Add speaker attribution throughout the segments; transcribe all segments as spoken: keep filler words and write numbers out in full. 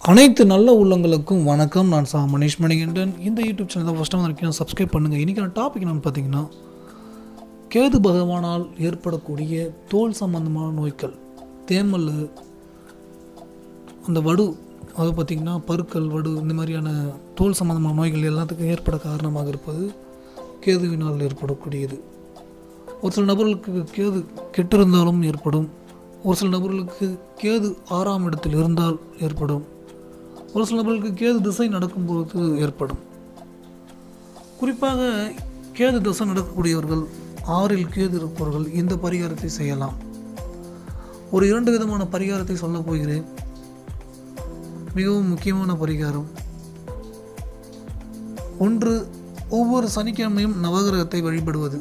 Speaker 1: அனைத்து நல்ல உள்ளங்களுக்கும் வணக்கம். நான் சா மனிஷ் மணிகண்டன். இந்த யூடியூப் சேனலை ஃபஸ்ட்டு வந்திருக்கேன், சப்ஸ்கிரைப் பண்ணுங்கள். இன்றைக்கான டாபிக் என்னென்னு பார்த்தீங்கன்னா, கேது பகவானால் ஏற்படக்கூடிய தோல் சம்பந்தமான நோய்கள், தேமல், அந்த வடு, அது பார்த்திங்கன்னா பருக்கள், வடு, இந்த மாதிரியான தோல் சம்பந்தமான நோய்கள் எல்லாத்துக்கும் ஏற்பட காரணமாக இருப்பது கேதுவினால் ஏற்படக்கூடியது. ஒரு சில நபர்களுக்கு கேது கெட்டிருந்தாலும் ஏற்படும், ஒரு சில நபர்களுக்கு கேது ஆறாம் இடத்தில் இருந்தால் ஏற்படும், ஒரு சில நபர்களுக்கு கேது திசை நடக்கும்போது ஏற்படும். குறிப்பாக கேது திசை நடக்கக்கூடியவர்கள், ஆறில் கேது இருப்பவர்கள் இந்த பரிகாரத்தை செய்யலாம். ஒரு இரண்டு விதமான பரிகாரத்தை சொல்ல போகிறேன். மிகவும் முக்கியமான பரிகாரம். ஒன்று, ஒவ்வொரு சனிக்கிழமையும் நவகிரகத்தை வழிபடுவது.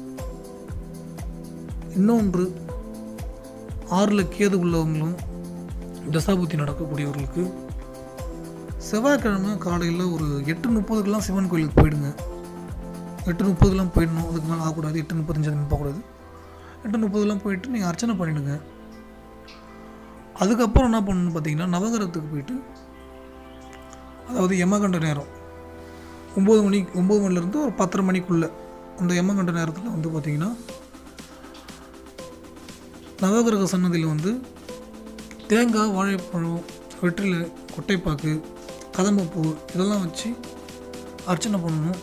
Speaker 1: இன்னொன்று, ஆறில் கேது உள்ளவங்களும் தசாபுத்தி நடக்கக்கூடியவர்களுக்கு செவ்வாய்க்கிழமை காலையில் ஒரு எட்டு முப்பதுக்கெலாம் சிவன் கோயிலுக்கு போயிடுங்க. எட்டு முப்பதுக்கெலாம் போயிடணும், அதுக்கு மேலே ஆகக்கூடாது. எட்டு முப்பத்தஞ்சு போகக்கூடாது. எட்டு முப்பதுலாம் போயிட்டு நீங்கள் அர்ச்சனை பண்ணிவிடுங்க. அதுக்கப்புறம் என்ன பண்ணணும்னு பார்த்தீங்கன்னா, நவகிரகத்துக்கு போயிட்டு, அதாவது யமகண்ட நேரம் ஒம்பது மணி ஒம்பது மணிலேருந்து ஒரு பத்தரை மணிக்குள்ளே அந்த யமகண்ட நேரத்தில் வந்து பார்த்திங்கன்னா, நவகிரக சன்னதியில் வந்து தேங்காய், வாழைப்பழம், வெற்றிலை, கொட்டைப்பாக்கு, கதம்பப்பூ இதெல்லாம் வச்சு அர்ச்சனை பண்ணணும்.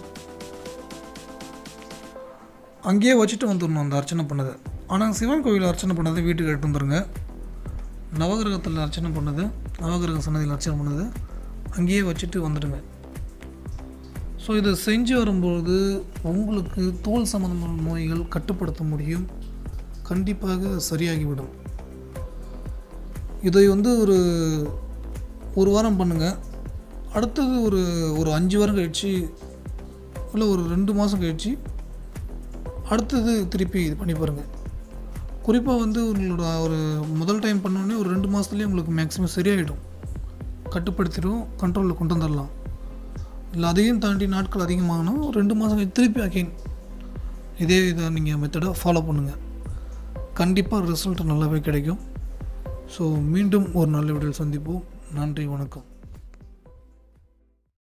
Speaker 1: அங்கேயே வச்சுட்டு வந்துடணும் அந்த அர்ச்சனை பண்ணதை. ஆனால் சிவன் கோவிலில் அர்ச்சனை பண்ணதை வீட்டுக்கு எடுத்து வந்துடுங்க. நவகிரகத்தில் அர்ச்சனை பண்ணது, நவகிரக சன்னதியில் அர்ச்சனை பண்ணது அங்கேயே வச்சுட்டு வந்துடுங்க. ஸோ இதை செஞ்சு வரும்பொழுது உங்களுக்கு தோல் சம்பந்தமான நோய்கள் கட்டுப்படுத்த முடியும், கண்டிப்பாக சரியாகிவிடும். இதை வந்து ஒரு ஒரு வாரம் பண்ணுங்கள். அடுத்தது ஒரு ஒரு அஞ்சு வாரம் கழித்து, இல்லை ஒரு ரெண்டு மாதம் கழித்து அடுத்தது திருப்பி இது பண்ணி பாருங்கள். குறிப்பாக வந்து உங்களோட ஒரு முதல் டைம் பண்ணோடனே ஒரு ரெண்டு மாதத்துலேயே உங்களுக்கு மேக்ஸிமம் சரியாயிடும், கட்டுப்படுத்திடும், கண்ட்ரோலில் கொண்டு வந்துடலாம். இல்லை அதையும் தாண்டி நாட்கள் அதிகமாகனா ஒரு ரெண்டு மாதம் கழித்து திருப்பி அகைன் இதே இதை நீங்கள் மெத்தடை ஃபாலோ பண்ணுங்கள். கண்டிப்பாக ரிசல்ட் நல்லாவே கிடைக்கும். ஸோ மீண்டும் ஒரு நல்ல வீடியோவில் சந்திப்போம். நன்றி, வணக்கம்.